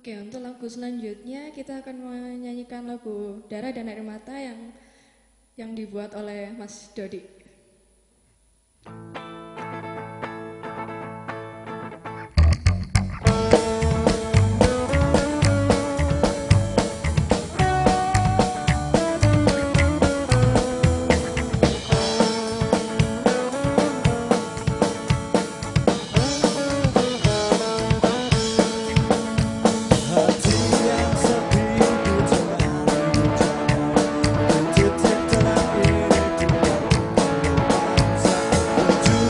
Oke, untuk lagu selanjutnya kita akan menyanyikan lagu Darah dan Air Mata yang dibuat oleh Mas Dodi. Untuk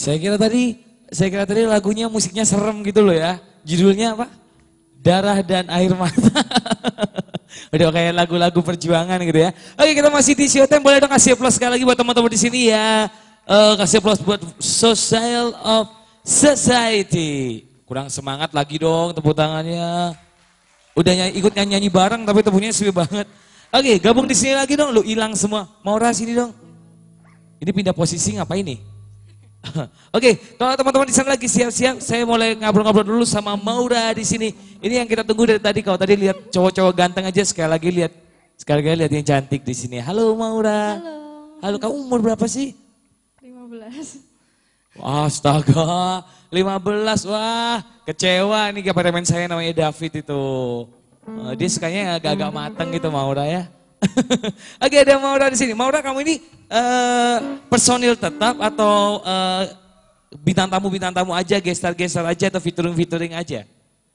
Saya kira tadi lagunya musiknya serem gitu loh ya. Judulnya apa? Darah dan Air Mata. Udah kayak lagu-lagu perjuangan gitu ya. Oke, kita masih di Showtime, boleh dong kasih aplaus sekali lagi buat teman-teman di sini ya. Kasih aplaus buat Social of Society. Kurang semangat lagi dong tepuk tangannya. Udah ikut nyanyi bareng tapi tepuknya sepi banget. Oke, gabung di sini lagi dong. Lu hilang semua. Maura sini dong. Ini pindah posisi ngapain nih? Oke, kalau teman-teman di sana lagi siap-siap, saya mulai ngobrol-ngobrol dulu sama Maura di sini. Ini yang kita tunggu dari tadi. Kalau tadi lihat cowok-cowok ganteng aja, sekali lagi lihat yang cantik di sini. Halo Maura. Halo. Halo, kamu umur berapa sih? 15. Wah, astaga, 15. Wah, kecewa nih kameramen saya namanya David itu. Dia sukanya agak-agak mateng gitu Maura ya. Oke, ada Maura di sini. Maura, kamu ini personil tetap atau bintang tamu aja, gestar aja atau featuring aja?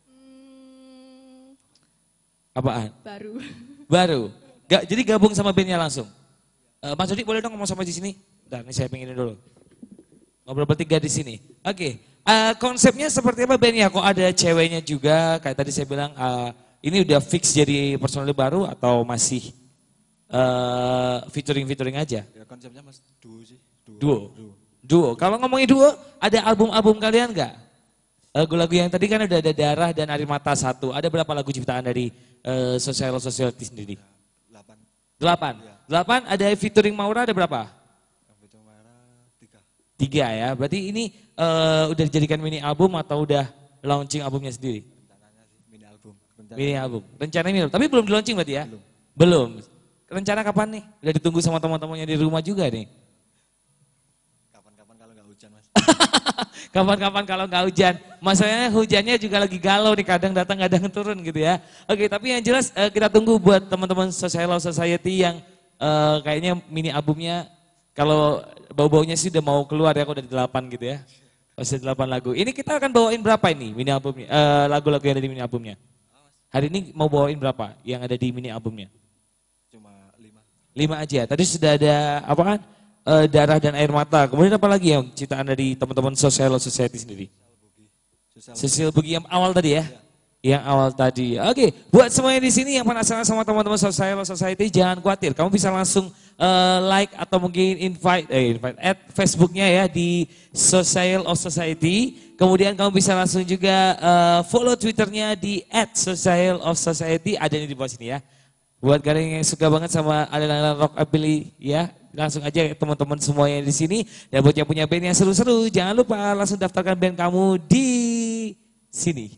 Apaan? Baru. Jadi gabung sama bandnya langsung. Mas Dodi boleh dong ngomong sama di sini? Bentar, nih saya pinginin dulu. Ngobrol bertiga di sini. Oke. Konsepnya seperti apa bandnya? Kok ada ceweknya juga? Kayak tadi saya bilang, ini udah fix jadi personil baru atau masih featuring aja? Ya, konsepnya mas duo sih. Duo. Kalau ngomongin duo, ada album kalian nggak? Lagu-lagu yang tadi kan udah ada Darah dan Air Mata 1. Ada berapa lagu ciptaan dari Society sendiri? 8. 8 ada featuring Maura ada berapa? Yang featuring Maura 3. 3 ya. Berarti ini udah dijadikan mini album atau udah launching albumnya sendiri? Rencananya sih Mini album. Rencananya mini album. Tapi belum di launching berarti ya? Belum. Rencana kapan nih? Udah ditunggu sama teman-temannya di rumah juga nih. Kapan-kapan kalau nggak hujan mas. Kapan-kapan kalau nggak hujan. Masalahnya hujannya juga lagi galau nih, kadang datang kadang turun gitu ya. Oke, tapi yang jelas kita tunggu buat teman-teman Social Society yang kayaknya mini albumnya kalau bau-baunya sih udah mau keluar ya, udah di 8 gitu ya. Masih 8 lagu. Ini kita akan bawain berapa ini mini albumnya? Lagu-lagu yang ada di mini albumnya. Hari ini mau bawain berapa yang ada di mini albumnya? Cuma 5. 5 aja. Tadi sudah ada apa kan? Darah dan Air Mata. Kemudian apa lagi yang ciptaan dari teman-teman Social Society sendiri? Cecil Bugi yang awal tadi ya? Yang awal tadi. Oke, buat semuanya di sini yang penasaran sama teman-teman Social Society, jangan khawatir. Kamu bisa langsung like atau mungkin invite add Facebooknya ya di Social Society. Kemudian kamu bisa langsung juga follow Twitternya di @socialofsociety. Ada di bawah sini ya. Buat kalian yang suka banget sama aliran rockabilly ya, langsung aja teman-teman semuanya di sini. Dan buat yang punya band yang seru-seru, jangan lupa langsung daftarkan band kamu di sini.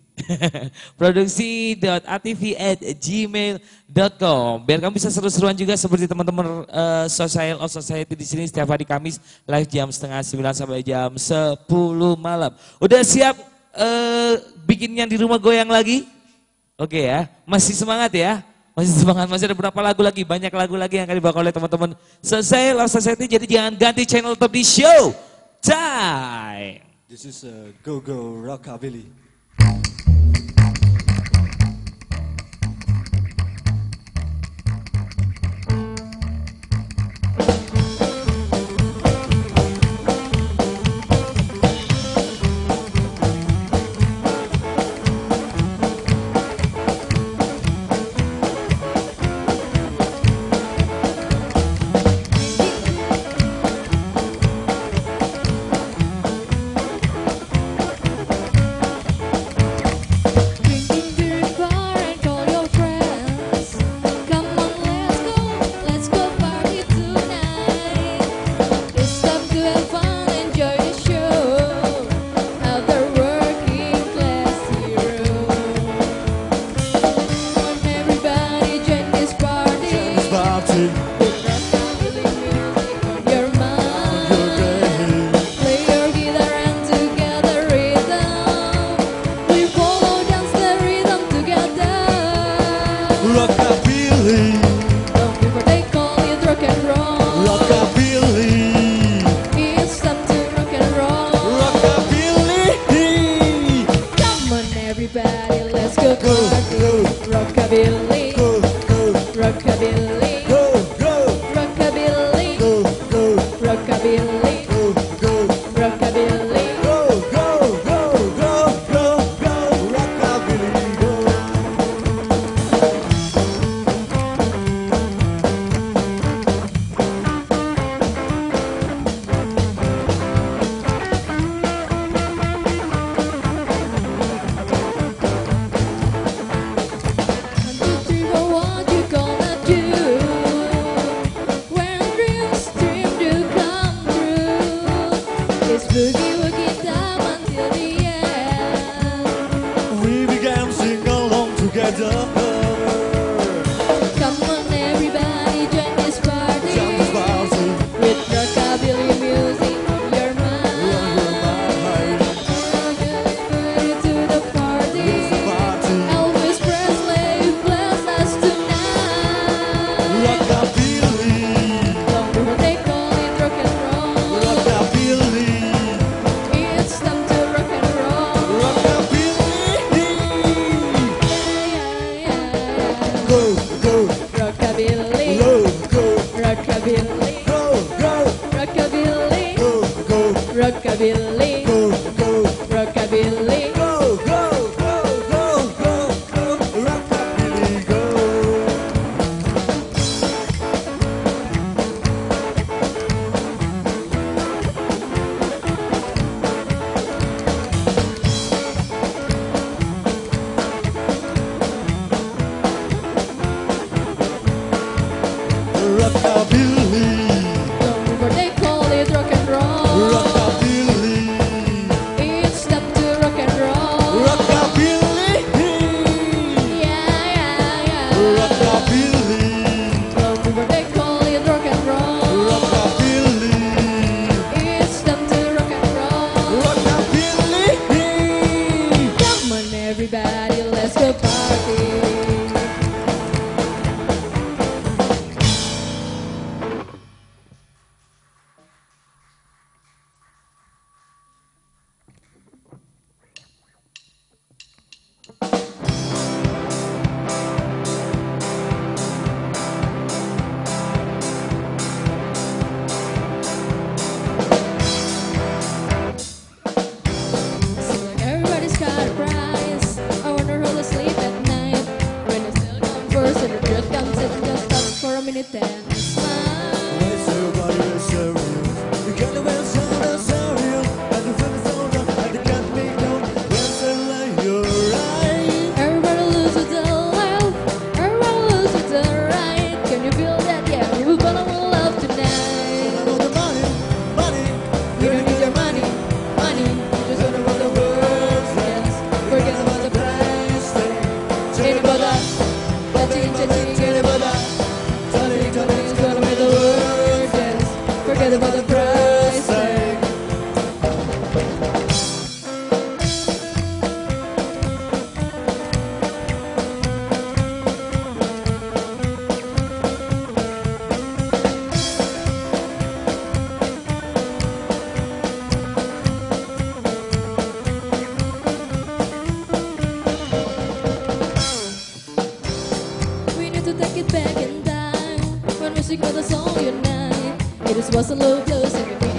produksi.atv@gmail.com biar kamu bisa seru-seruan juga seperti teman-teman Social of Society di sini setiap hari Kamis live jam 8:30 sampai jam 10 malam. Udah siap bikin yang di rumah goyang lagi? Oke ya, masih semangat ya? Masih semangat, masih ada berapa lagu lagi? Banyak lagu lagi yang akan dibawa oleh teman-teman Social of Society, jadi jangan ganti channel top di show time. This is a go-go rockabilly. Come on everybody, join this party with rockabilly music on your mind. Ready to the party. Elvis Presley bless us tonight. Long before they call it rock and roll, it's time to rock and roll. Rockabilly, rockabilly, rockabilly, rockabilly, rockabilly. Long before they call it rock and roll, it's time to rock and roll. Yeah. Long before they call it rock and roll, it's time to rock and roll. Come on everybody, let's go party. Seems like everybody's got a prize. I wonder who'll sleep at night when the still come first and the truth comes in. Just stop for a minute and smile. Everybody loses their love, everybody loses their right. Can you feel that? Yeah, we're gonna love tonight. You don't need your money, you just wanna want the world. Yes, forget about the price tag. Ain't about that, ain't about that. Totally, just wanna make the world. Yes, forget about the price tag. We need to take it back in time when music was us all unite. It was a low close and we